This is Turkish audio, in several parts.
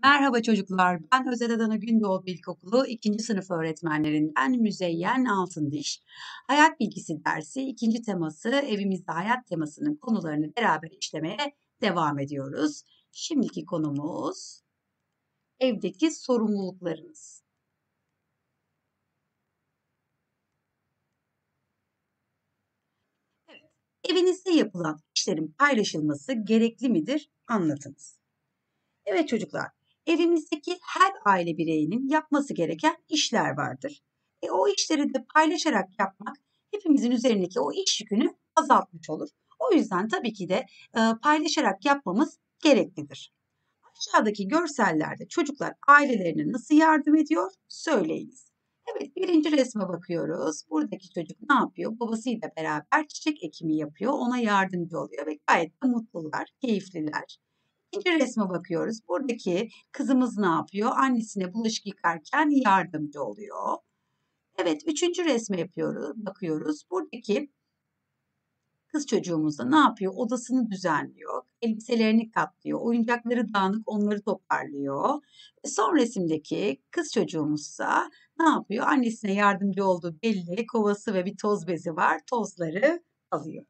Merhaba çocuklar, ben Özel Adana Gündoğdu İlkokulu 2. sınıf öğretmenlerinden Müzeyyen Altındiş. Hayat bilgisi dersi 2. teması evimizde hayat temasının konularını beraber işlemeye devam ediyoruz. Şimdiki konumuz evdeki sorumluluklarınız. Evet, evinizde yapılan işlerin paylaşılması gerekli midir? Anlatınız. Evet çocuklar, evimizdeki her aile bireyinin yapması gereken işler vardır. O işleri de paylaşarak yapmak hepimizin üzerindeki o iş yükünü azaltmış olur. O yüzden tabii ki de paylaşarak yapmamız gereklidir. Aşağıdaki görsellerde çocuklar ailelerine nasıl yardım ediyor söyleyiniz. Evet, birinci resme bakıyoruz. Buradaki çocuk ne yapıyor? Babasıyla beraber çiçek ekimi yapıyor. Ona yardımcı oluyor ve gayet de mutlular, keyifliler. İkinci resme bakıyoruz. Buradaki kızımız ne yapıyor? Annesine bulaşık yıkarken yardımcı oluyor. Evet, üçüncü resme bakıyoruz. Buradaki kız çocuğumuz da ne yapıyor? Odasını düzenliyor, elbiselerini katlıyor, oyuncakları dağınık onları toparlıyor. Son resimdeki kız çocuğumuzsa ne yapıyor? Annesine yardımcı olduğu belli, kovası ve bir toz bezi var. Tozları alıyor.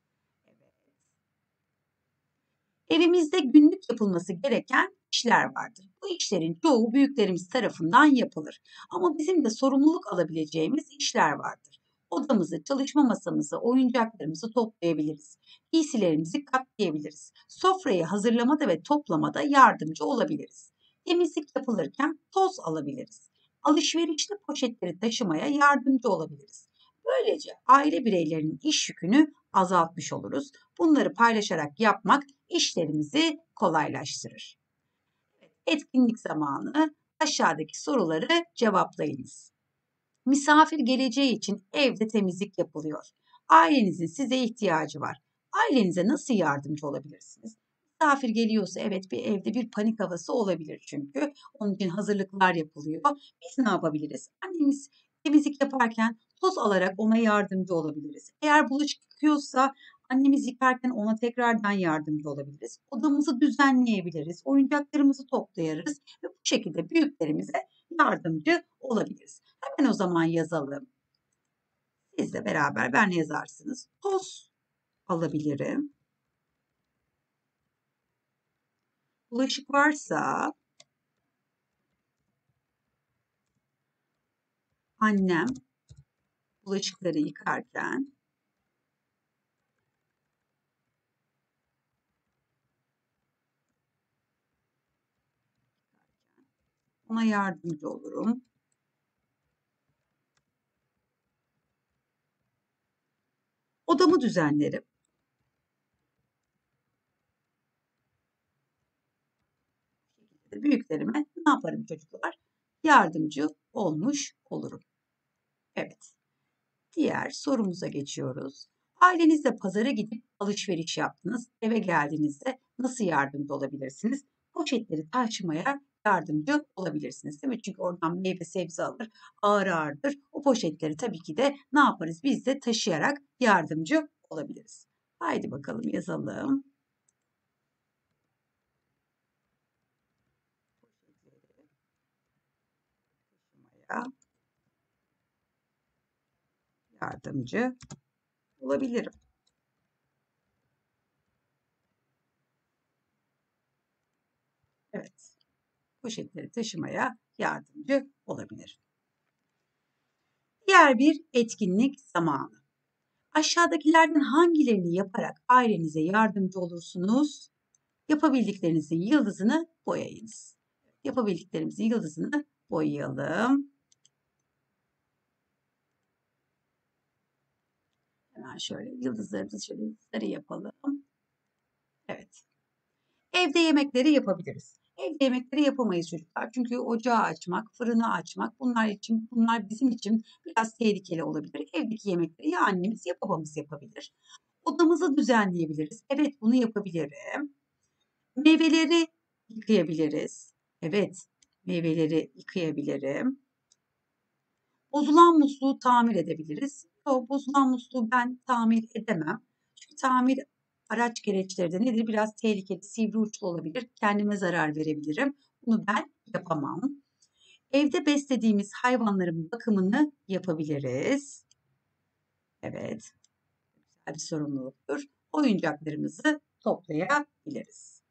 Evimizde günlük yapılması gereken işler vardır. Bu işlerin çoğu büyüklerimiz tarafından yapılır. Ama bizim de sorumluluk alabileceğimiz işler vardır. Odamızı, çalışma masamızı, oyuncaklarımızı toplayabiliriz. Giysilerimizi katlayabiliriz. Sofrayı hazırlamada ve toplamada yardımcı olabiliriz. Temizlik yapılırken toz alabiliriz. Alışverişli poşetleri taşımaya yardımcı olabiliriz. Böylece aile bireylerinin iş yükünü azaltmış oluruz. Bunları paylaşarak yapmak işlerimizi kolaylaştırır. Etkinlik zamanı. Aşağıdaki soruları cevaplayınız. Misafir geleceği için evde temizlik yapılıyor. Ailenizin size ihtiyacı var. Ailenize nasıl yardımcı olabilirsiniz? Misafir geliyorsa evet bir evde bir panik havası olabilir çünkü. Onun için hazırlıklar yapılıyor. Biz ne yapabiliriz? Annemiz temizlik yaparken toz alarak ona yardımcı olabiliriz. Eğer bulaşık yıkıyorsa annemiz yıkarken ona tekrardan yardımcı olabiliriz. Odamızı düzenleyebiliriz. Oyuncaklarımızı toplayarız ve bu şekilde büyüklerimize yardımcı olabiliriz. Hemen o zaman yazalım. Siz de beraber benle yazarsınız. Toz alabilirim. Bulaşık varsa annem bulaşıkları yıkarken ona yardımcı olurum. Odamı düzenlerim. Büyüklerime ne yaparım çocuklar? Yardımcı olmuş olurum. Evet. Diğer sorumuza geçiyoruz. Ailenizle pazara gidip alışveriş yaptınız. Eve geldiğinizde nasıl yardımcı olabilirsiniz? Poşetleri taşımaya yardımcı olabilirsiniz değil mi? Çünkü oradan meyve sebze alır, ağır ağırdır. O poşetleri tabii ki de ne yaparız? Biz de taşıyarak yardımcı olabiliriz. Haydi bakalım yazalım. Taşımaya yardımcı olabilirim. Evet, poşetleri taşımaya yardımcı olabilir. Diğer bir etkinlik zamanı. Aşağıdakilerden hangilerini yaparak ailenize yardımcı olursunuz? Yapabildiklerinizin yıldızını boyayınız. Yapabildiklerimizin yıldızını boyayalım. Hemen şöyle yıldızlarımızı şöyle sarı yapalım. Evet. Evde yemekleri yapabiliriz. Evde yemekleri yapamayız çocuklar. Çünkü ocağı açmak, fırını açmak bunlar bizim için biraz tehlikeli olabilir. Evdeki yemekleri ya annemiz ya babamız yapabilir. Odamızı düzenleyebiliriz. Evet, bunu yapabilirim. Meyveleri yıkayabiliriz. Evet, meyveleri yıkayabilirim. Bozulan musluğu tamir edebiliriz. O bozulan musluğu ben tamir edemem. Çünkü tamir araç gereçleri de nedir? Biraz tehlikeli, sivri uçlu olabilir. Kendime zarar verebilirim. Bunu ben yapamam. Evde beslediğimiz hayvanların bakımını yapabiliriz. Evet, güzel bir sorumluluktur. Oyuncaklarımızı toplayabiliriz.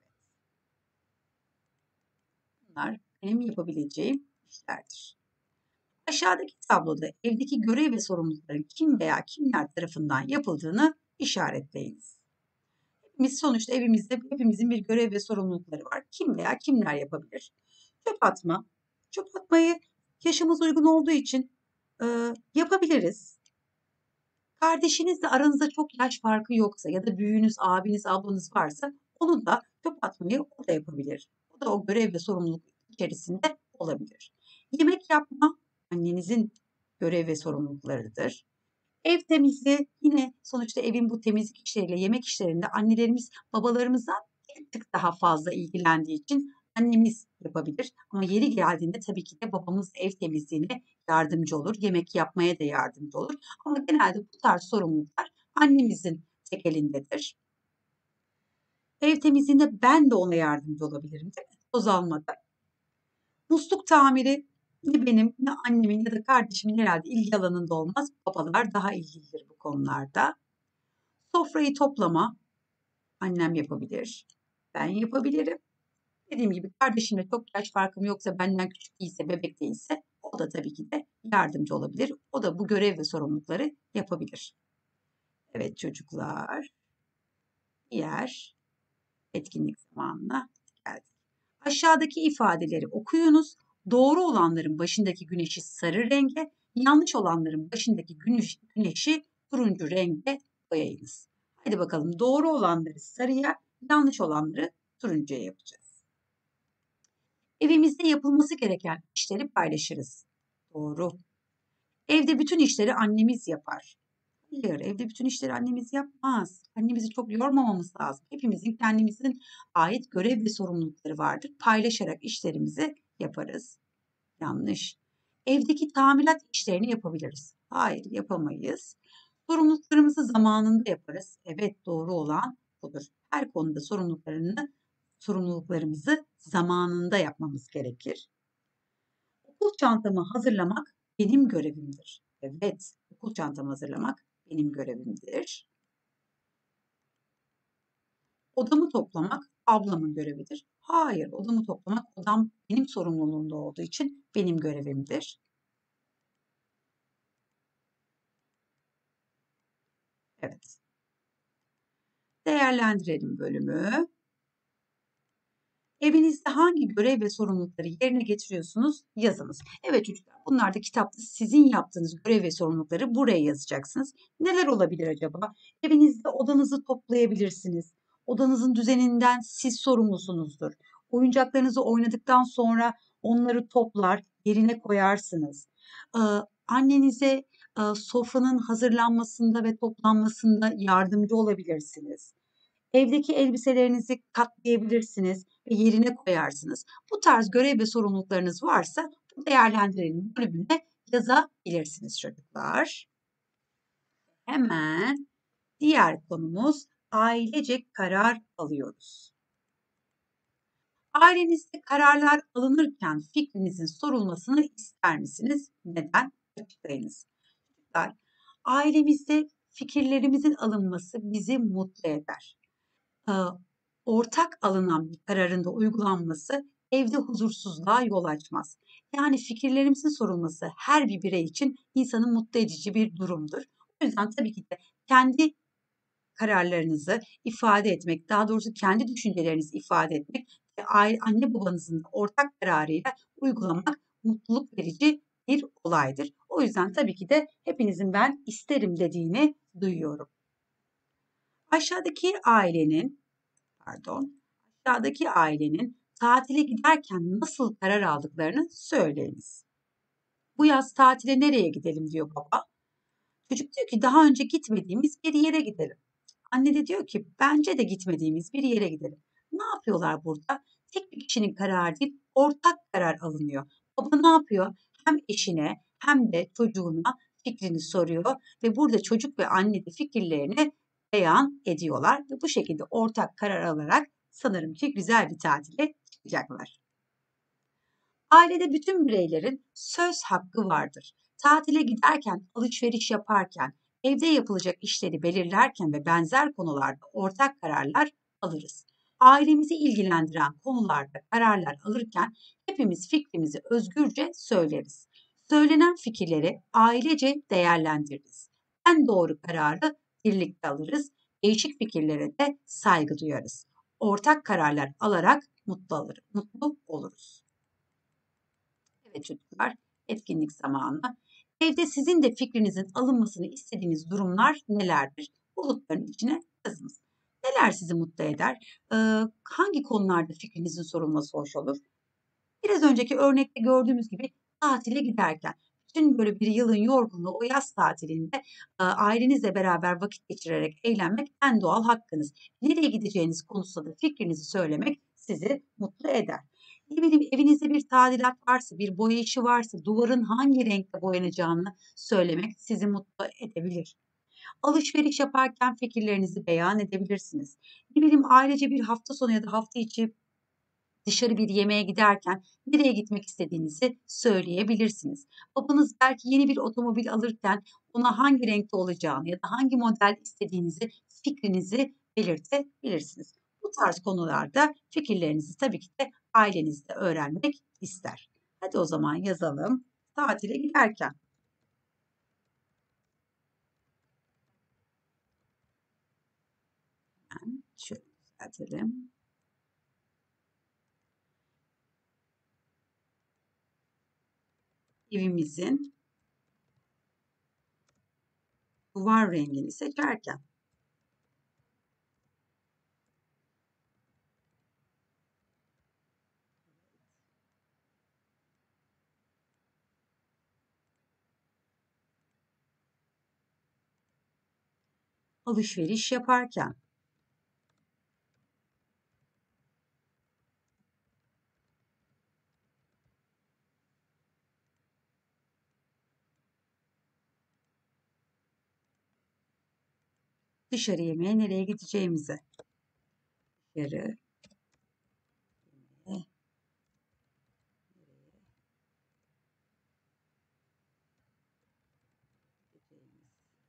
Bunlar benim yapabileceğim işlerdir. Aşağıdaki tabloda evdeki görev ve sorumlulukların kim veya kimler tarafından yapıldığını işaretleyiniz. Biz sonuçta evimizde hepimizin bir görev ve sorumlulukları var. Kim veya kimler yapabilir? Çöp atma. Çöp atmayı yaşımız uygun olduğu için yapabiliriz. Kardeşinizle aranızda çok yaş farkı yoksa ya da büyüğünüz, abiniz, ablanız varsa onun da çöp atmayı o da yapabilir. O da o görev ve sorumluluk içerisinde olabilir. Yemek yapma annenizin görev ve sorumluluklarıdır. Ev temizliği yine sonuçta evin bu temizlik işleriyle yemek işlerinde annelerimiz babalarımızdan bir tık daha fazla ilgilendiği için annemiz yapabilir. Ama yeri geldiğinde tabii ki de babamız ev temizliğine yardımcı olur. Yemek yapmaya da yardımcı olur. Ama genelde bu tarz sorumluluklar annemizin tek elindedir. Ev temizliğinde ben de ona yardımcı olabilirim değil mi? Toz almada. Musluk tamiri ne benim ne annemin ya da kardeşimin herhalde ilgi alanında olmaz. Babalar daha ilgilidir bu konularda. Sofrayı toplama annem yapabilir. Ben yapabilirim. Dediğim gibi kardeşimle çok yaş farkım yoksa benden küçük değilse, bebek değilse o da tabii ki de yardımcı olabilir. O da bu görev ve sorumlulukları yapabilir. Evet çocuklar, diğer etkinlik zamanına geldik. Aşağıdaki ifadeleri okuyunuz. Doğru olanların başındaki güneşi sarı renge, yanlış olanların başındaki güneşi turuncu renge boyayınız. Hadi bakalım doğru olanları sarıya, yanlış olanları turuncuya yapacağız. Evimizde yapılması gereken işleri paylaşırız. Doğru. Evde bütün işleri annemiz yapar. Hayır, evde bütün işleri annemiz yapmaz. Annemizi çok yormamamız lazım. Hepimizin kendimizin ait görev ve sorumlulukları vardır. Paylaşarak işlerimizi yaparız. Yanlış. Evdeki tamirat işlerini yapabiliriz. Hayır, yapamayız. Sorumluluklarımızı zamanında yaparız. Evet, doğru olan budur. Her konuda sorumluluklarımızı zamanında yapmamız gerekir. Okul çantamı hazırlamak benim görevimdir. Evet, okul çantamı hazırlamak benim görevimdir. Odamı toplamak ablamın görevidir. Hayır, odamı toplamak odam benim sorumluluğumda olduğu için benim görevimdir. Evet. Değerlendirelim bölümü. Evinizde hangi görev ve sorumlulukları yerine getiriyorsunuz yazınız. Evet çocuklar bunlar da kitapta sizin yaptığınız görev ve sorumlulukları buraya yazacaksınız. Neler olabilir acaba? Evinizde odanızı toplayabilirsiniz. Odanızın düzeninden siz sorumlusunuzdur. Oyuncaklarınızı oynadıktan sonra onları toplar, yerine koyarsınız. Ee, Annenize sofranın hazırlanmasında ve toplanmasında yardımcı olabilirsiniz. Evdeki elbiselerinizi katlayabilirsiniz ve yerine koyarsınız. Bu tarz görev ve sorumluluklarınız varsa bu değerlendirelim bölümüne yazabilirsiniz çocuklar. Hemen diğer konumuz ailecek karar alıyoruz. Ailenizde kararlar alınırken fikrinizin sorulmasını ister misiniz? Neden? Açıklayınız. Çocuklar, ailemizde fikirlerimizin alınması bizi mutlu eder. Ortak alınan bir kararın da uygulanması evde huzursuzluğa yol açmaz. Yani fikirlerimizin sorulması her bir birey için insanı mutlu edici bir durumdur. O yüzden tabii ki de kendi kararlarınızı ifade etmek, daha doğrusu kendi düşüncelerinizi ifade etmek ve anne babanızın da ortak kararıyla uygulamak mutluluk verici bir olaydır. O yüzden tabii ki de hepinizin ben isterim dediğini duyuyorum. Aşağıdaki ailenin tatile giderken nasıl karar aldıklarını söyleyiniz. Bu yaz tatile nereye gidelim diyor baba. Çocuk diyor ki daha önce gitmediğimiz bir yere gidelim. Anne de diyor ki bence de gitmediğimiz bir yere gidelim. Ne yapıyorlar burada? Tek bir kişinin kararı değil, ortak karar alınıyor. Baba ne yapıyor? Hem eşine hem de çocuğuna fikrini soruyor ve burada çocuk ve anne de fikirlerini beyan ediyorlar ve bu şekilde ortak karar alarak sanırım ki güzel bir tatile çıkacaklar. Ailede bütün bireylerin söz hakkı vardır. Tatile giderken, alışveriş yaparken, evde yapılacak işleri belirlerken ve benzer konularda ortak kararlar alırız. Ailemizi ilgilendiren konularda kararlar alırken hepimiz fikrimizi özgürce söyleriz. Söylenen fikirleri ailece değerlendiririz. En doğru kararı birlikte alırız. Değişik fikirlere de saygı duyarız. Ortak kararlar alarak mutlu oluruz. Evet çocuklar, etkinlik zamanı. Evde sizin de fikrinizin alınmasını istediğiniz durumlar nelerdir? Bulutların içine yazınız. Neler sizi mutlu eder? Hangi konularda fikrinizin sorulması hoş olur? Biraz önceki örnekte gördüğümüz gibi tatile giderken, bütün böyle bir yılın yorgunluğu o yaz tatilinde ailenizle beraber vakit geçirerek eğlenmek en doğal hakkınız. Nereye gideceğiniz konusunda da fikrinizi söylemek sizi mutlu eder. Ne bileyim evinizde bir tadilat varsa, bir boya işi varsa duvarın hangi renkte boyanacağını söylemek sizi mutlu edebilir. Alışveriş yaparken fikirlerinizi beyan edebilirsiniz. Ne bileyim ailece bir hafta sonu ya da hafta içi dışarı bir yemeğe giderken nereye gitmek istediğinizi söyleyebilirsiniz. Babanız belki yeni bir otomobil alırken ona hangi renkte olacağını ya da hangi model istediğinizi, fikrinizi belirtebilirsiniz. Bu tarz konularda fikirlerinizi tabii ki de ailenizde öğrenmek ister. Hadi o zaman yazalım. Tatile giderken. Şöyle düzeltelim. Evimizin duvar rengini seçerken. Alışveriş yaparken. Dışarı yemeğe nereye gideceğimize. Dışarı yemeğe gideceğimiz.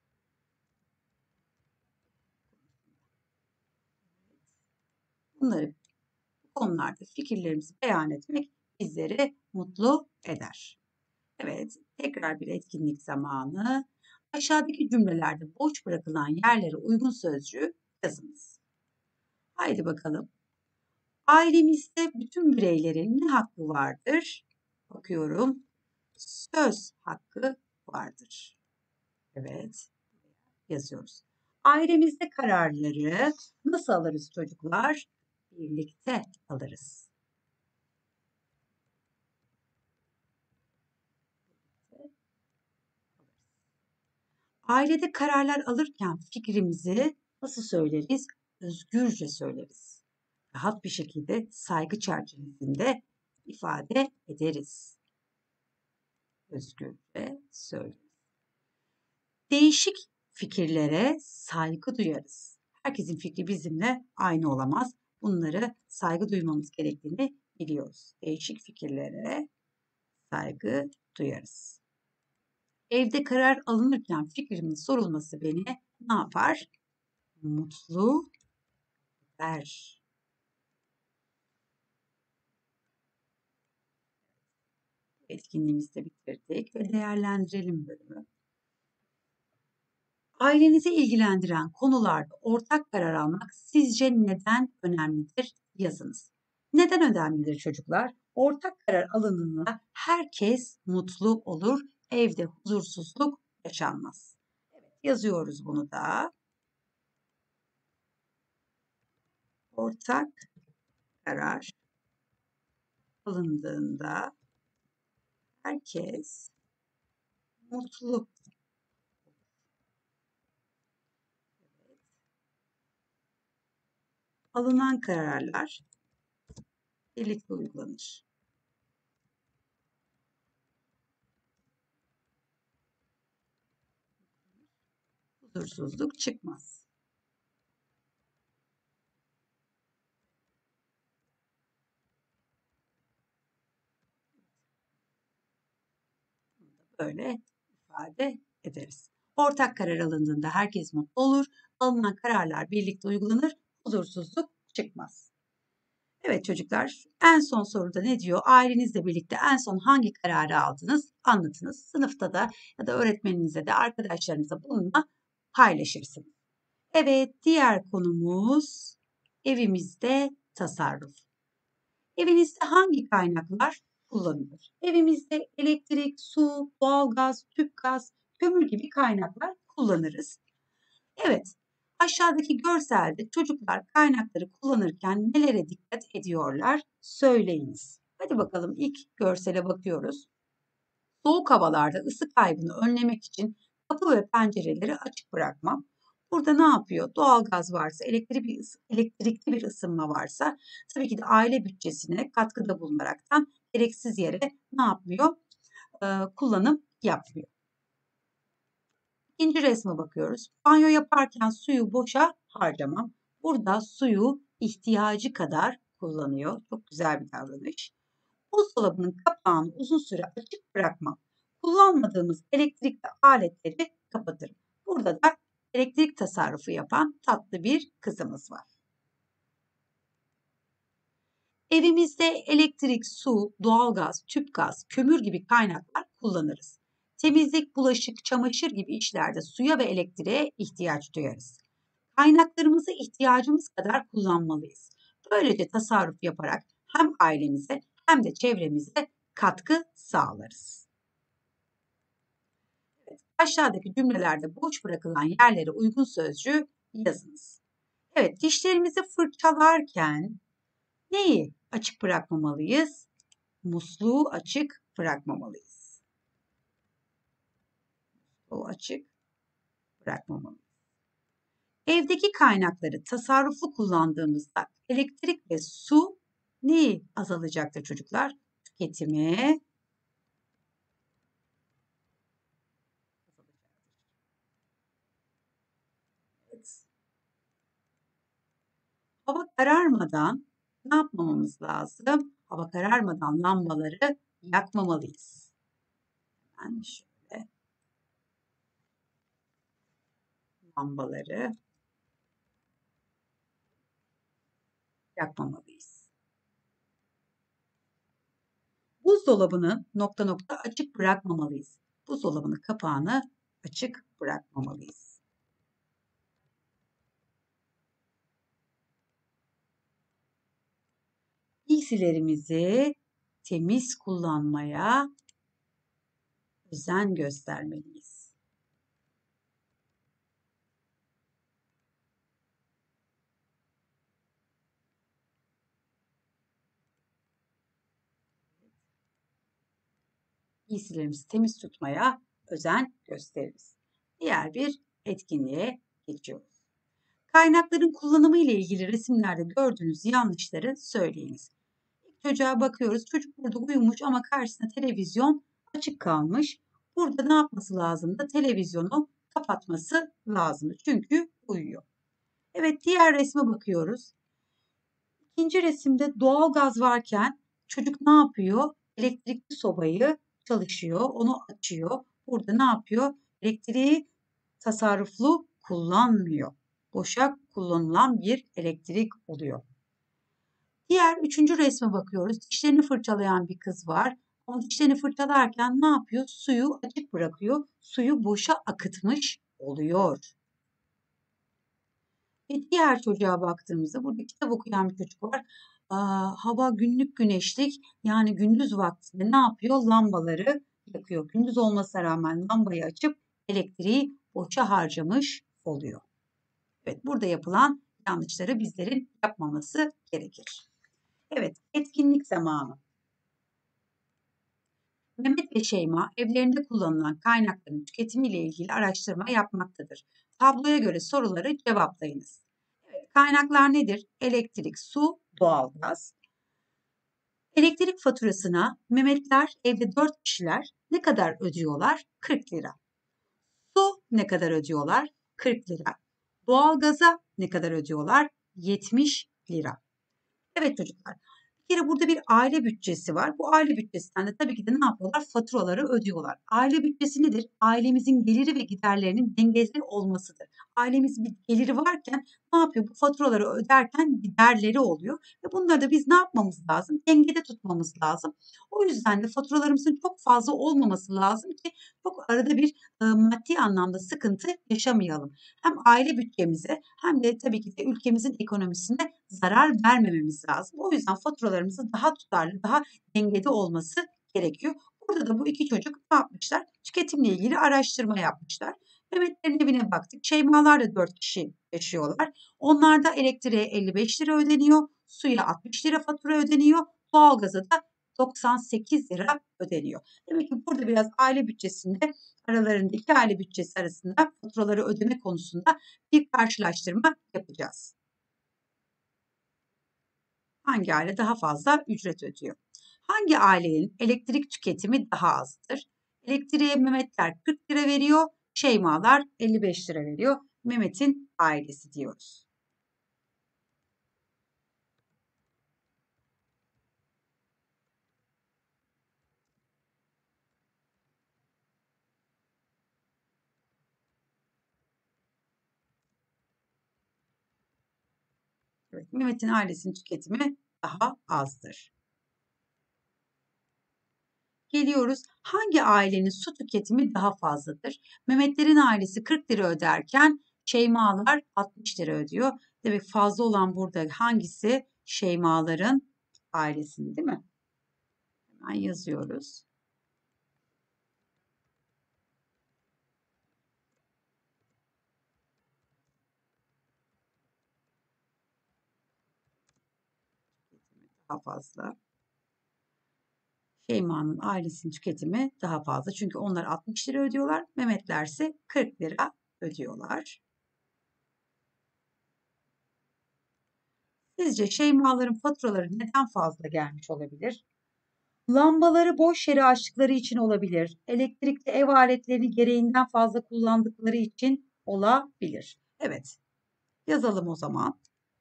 Bunları bu konularda fikirlerimizi beyan etmek bizleri mutlu eder. Evet, tekrar bir etkinlik zamanı. Aşağıdaki cümlelerde boş bırakılan yerlere uygun sözcüğü yazınız. Haydi bakalım. Ailemizde bütün bireylerin ne hakkı vardır? Bakıyorum. Söz hakkı vardır. Evet, yazıyoruz. Ailemizde kararları nasıl alırız çocuklar? Birlikte alırız. Ailede kararlar alırken fikrimizi nasıl söyleriz? Özgürce söyleriz. Rahat bir şekilde saygı çerçevesinde ifade ederiz. Özgürce söyleriz. Değişik fikirlere saygı duyarız. Herkesin fikri bizimle aynı olamaz. Bunları saygı duymamız gerektiğini biliyoruz. Değişik fikirlere saygı duyarız. Evde karar alınırken fikrimin sorulması beni ne yapar? Mutlu eder. Etkinliğimizi de bitirdik ve değerlendirelim bölümü. Ailenizi ilgilendiren konularda ortak karar almak sizce neden önemlidir? Yazınız. Neden önemlidir çocuklar? Ortak karar alındığında herkes mutlu olur, evde huzursuzluk yaşanmaz. Evet, yazıyoruz bunu da. Ortak karar alındığında herkes mutlu. Alınan kararlar birlikte uygulanır. Huzursuzluk çıkmaz. böyle ifade ederiz. Ortak karar alındığında herkes mutlu olur. Alınan kararlar birlikte uygulanır. Huzursuzluk çıkmaz. Evet çocuklar, en son soruda ne diyor? Ailenizle birlikte en son hangi kararı aldınız? Anlatınız. Sınıfta da ya da öğretmeninize de arkadaşlarınıza bununla paylaşırsınız. Evet, diğer konumuz evimizde tasarruf. Evinizde hangi kaynaklar kullanılır? Evimizde elektrik, su, doğalgaz, tüp gaz, kömür gibi kaynaklar kullanırız. Evet, aşağıdaki görselde çocuklar kaynakları kullanırken nelere dikkat ediyorlar? Söyleyiniz. Hadi bakalım ilk görsele bakıyoruz. Soğuk havalarda ısı kaybını önlemek için kapı ve pencereleri açık bırakmam. Burada ne yapıyor? Doğalgaz varsa, elektrikli bir ısınma varsa tabii ki de aile bütçesine katkıda bulunaraktan gereksiz yere ne yapmıyor? Kullanım yapmıyor. İkinci resme bakıyoruz. Banyo yaparken suyu boşa harcamam. Burada suyu ihtiyacı kadar kullanıyor. Çok güzel bir davranış. Buzdolabının kapağını uzun süre açık bırakmam. Kullanmadığımız elektrikli aletleri kapatırım. Burada da elektrik tasarrufu yapan tatlı bir kızımız var. Evimizde elektrik, su, doğalgaz, tüpgaz, kömür gibi kaynaklar kullanırız. Temizlik, bulaşık, çamaşır gibi işlerde suya ve elektriğe ihtiyaç duyarız. Kaynaklarımızı ihtiyacımız kadar kullanmalıyız. Böylece tasarruf yaparak hem ailemize hem de çevremize katkı sağlarız. Evet, aşağıdaki cümlelerde boş bırakılan yerlere uygun sözcüğü yazınız. Evet, dişlerimizi fırçalarken neyi açık bırakmamalıyız? Musluğu açık bırakmamalıyız. O açık bırakmamalıyız. Evdeki kaynakları tasarruflu kullandığımızda elektrik ve su neyi azalacaktır çocuklar? Tüketimi evet. Hava kararmadan ne yapmamamız lazım? Hava kararmadan lambaları yakmamalıyız. Yani şöyle lambaları yakmamalıyız. Buzdolabını nokta nokta açık bırakmamalıyız. Buzdolabının kapağını açık bırakmamalıyız. Giysilerimizi temiz kullanmaya özen göstermeliyiz. Giysilerimizi temiz tutmaya özen gösteririz. Diğer bir etkinliğe geçiyoruz. Kaynakların kullanımı ile ilgili resimlerde gördüğünüz yanlışları söyleyiniz. Çocuğa bakıyoruz. Çocuk burada uyumuş ama karşısında televizyon açık kalmış. Burada ne yapması lazımdı? Televizyonu kapatması lazımdı. Çünkü uyuyor. Evet, diğer resme bakıyoruz. İkinci resimde doğal gaz varken çocuk ne yapıyor? Elektrikli sobayı çalışıyor, onu açıyor. Burada ne yapıyor? Elektriği tasarruflu kullanmıyor. Boşa kullanılan bir elektrik oluyor. Diğer üçüncü resme bakıyoruz. Dişlerini fırçalayan bir kız var. Ama dişlerini fırçalarken ne yapıyor? Suyu açık bırakıyor. Suyu boşa akıtmış oluyor. Ve diğer çocuğa baktığımızda burada kitap okuyan bir çocuk var. Hava günlük güneşlik yani gündüz vaktinde ne yapıyor? Lambaları yakıyor. Gündüz olmasına rağmen lambayı açıp elektriği boşa harcamış oluyor. Evet, burada yapılan yanlışları bizlerin yapmaması gerekir. Evet, etkinlik zamanı. Mehmet ve Şeyma evlerinde kullanılan kaynakların tüketimiyle ilgili araştırma yapmaktadır. Tabloya göre soruları cevaplayınız. Evet, kaynaklar nedir? Elektrik, su, doğalgaz. Elektrik faturasına Mehmetler evde 4 kişiler ne kadar ödüyorlar? 40 lira. Su ne kadar ödüyorlar? 40 lira. Doğalgaza ne kadar ödüyorlar? 70 lira. Evet çocuklar, Bir kere burada bir aile bütçesi var. Bu aile bütçesinden de tabii ki de ne yapıyorlar? Faturaları ödüyorlar. Aile bütçesi nedir? Ailemizin geliri ve giderlerinin dengeli olmasıdır. Ailemiz bir geliri varken ne yapıyor? Bu faturaları öderken giderleri oluyor ve bunları da biz ne yapmamız lazım? Dengede tutmamız lazım. O yüzden de faturalarımızın çok fazla olmaması lazım ki çok arada bir maddi anlamda sıkıntı yaşamayalım. Hem aile bütçemize hem de tabii ki de ülkemizin ekonomisine zarar vermememiz lazım. O yüzden faturalarımızın daha tutarlı, daha dengede olması gerekiyor. Burada da bu iki çocuk ne yapmışlar? Tüketimle ilgili araştırma yapmışlar. Mehmetlerin evine baktık. Şeymalar da 4 kişi yaşıyorlar. Onlarda elektriğe 55 lira ödeniyor, suya 60 lira fatura ödeniyor, doğalgaza da 98 lira ödeniyor. Demek ki burada biraz aile bütçesinde aralarında iki aile bütçesi arasında faturaları ödeme konusunda bir karşılaştırma yapacağız. Hangi aile daha fazla ücret ödüyor? Hangi ailenin elektrik tüketimi daha azdır? Elektriğe Mehmetler 40 lira veriyor, Şeymalar 55 lira veriyor. Mehmet'in ailesi diyoruz. Evet, Mehmet'in ailesinin tüketimi daha azdır. Geliyoruz. Hangi ailenin su tüketimi daha fazladır? Mehmetlerin ailesi 40 lira öderken Şeymalar 60 lira ödüyor. Demek fazla olan burada hangisi? Şeymaların ailesinin, değil mi? Hemen yazıyoruz. Daha fazla. Şeyma'nın ailesinin tüketimi daha fazla. Çünkü onlar 60 lira ödüyorlar. Mehmetler ise 40 lira ödüyorlar. Sizce Şeyma'ların faturaları neden fazla gelmiş olabilir? Lambaları boş yere açtıkları için olabilir. Elektrikli ev aletlerini gereğinden fazla kullandıkları için olabilir. Evet, yazalım o zaman.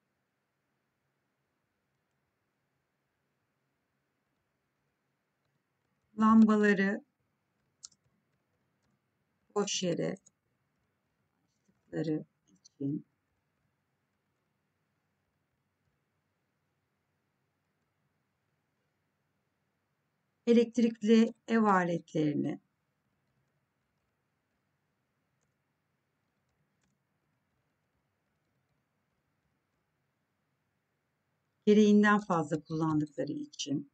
Lambaları boş yere açtıkları için elektrikli ev aletlerini gereğinden fazla kullandıkları için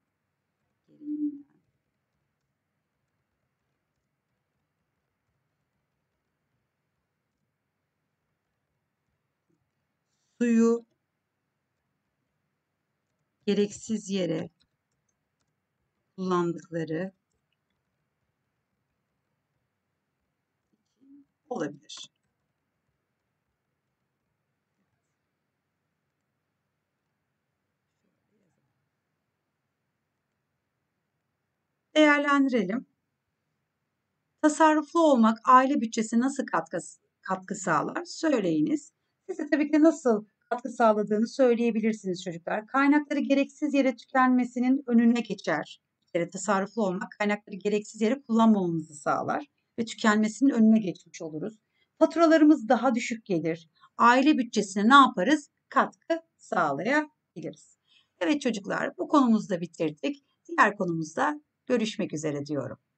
suyu gereksiz yere kullandıkları olabilir. Değerlendirelim. Tasarruflu olmak aile bütçesine nasıl katkı sağlar? Söyleyiniz. Siz de tabii ki nasıl katkı sağladığını söyleyebilirsiniz çocuklar. Kaynakları gereksiz yere tükenmesinin önüne geçer. Bir kere tasarruflu olmak kaynakları gereksiz yere kullanmamamızı sağlar ve tükenmesinin önüne geçmiş oluruz. Faturalarımız daha düşük gelir. Aile bütçesine ne yaparız? Katkı sağlayabiliriz. Evet çocuklar, bu konumuzu da bitirdik. Diğer konumuzda görüşmek üzere diyorum.